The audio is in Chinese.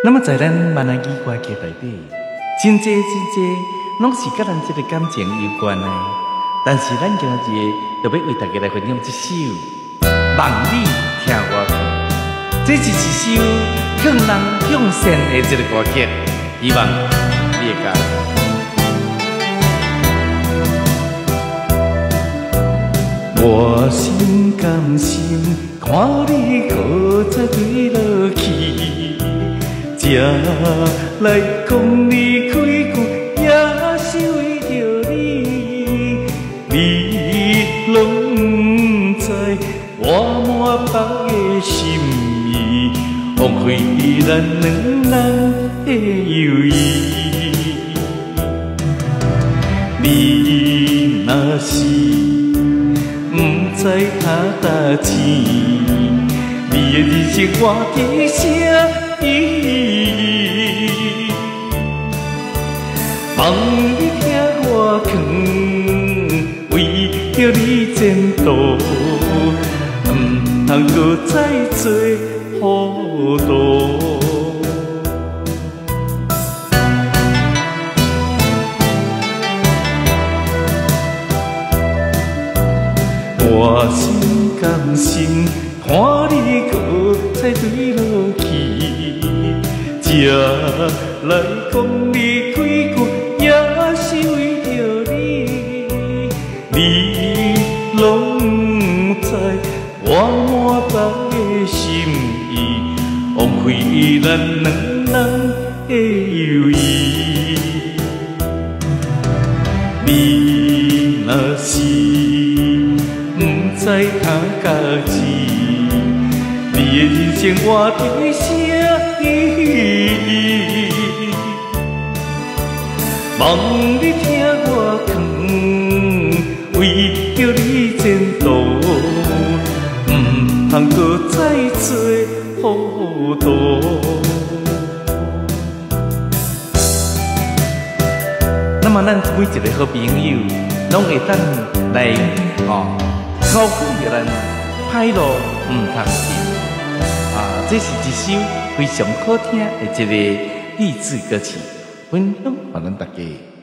那么在咱闽南语歌曲内底，真济拢是甲咱这个感情有关的。但是咱今日就要为大家来分享一首《望你听我讲》，这是一首劝人向善的一个歌曲，希望你会喜欢。我心甘心，看你搁再对落去，才来讲你开句，也是为着你。你拢不知我满腹的心意，枉费咱两人的友谊。你若是不知他大钱，你的人生我伫啥意义？望你听我劝，为着你前途，不通搁再做糊涂。我心甘心，看你搁再对落去，才来讲你开句，也是为着你。你拢不知我满腹的心意，枉费咱两人的友谊。你若是不知他家己，你的人生我伫啥意义？望你听我劝，为着你前途，不通搁再做糊涂。那么咱每一个好朋友，拢会当来考虑着咱歹路唔通行这是一首非常好听的一个励志歌曲，分享给咱大家。